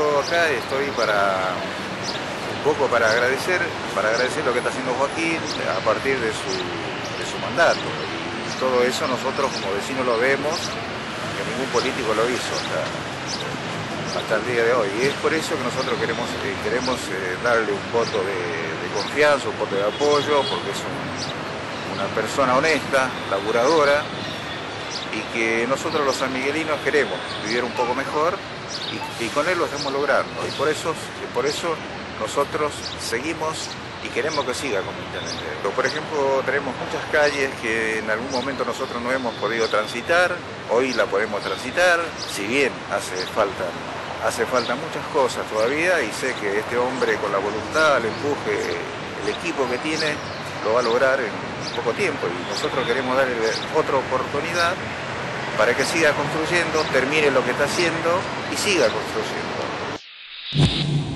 Yo acá estoy un poco para agradecer lo que está haciendo Joaquín a partir de su mandato. Y todo eso nosotros como vecinos lo vemos, que ningún político lo hizo hasta el día de hoy. Y es por eso que nosotros queremos darle un voto de confianza, un voto de apoyo, porque es una persona honesta, laburadora, y que nosotros los sanmiguelinos queremos vivir un poco mejor y con él lo estamos logrando. Y por eso nosotros seguimos y queremos que siga como intendente. Por ejemplo, tenemos muchas calles que en algún momento nosotros no hemos podido transitar, hoy la podemos transitar, si bien hace falta muchas cosas todavía, y sé que este hombre con la voluntad, el empuje, el equipo que tiene, lo va a lograr en poco tiempo, y nosotros queremos darle otra oportunidad para que siga construyendo, termine lo que está haciendo y siga construyendo.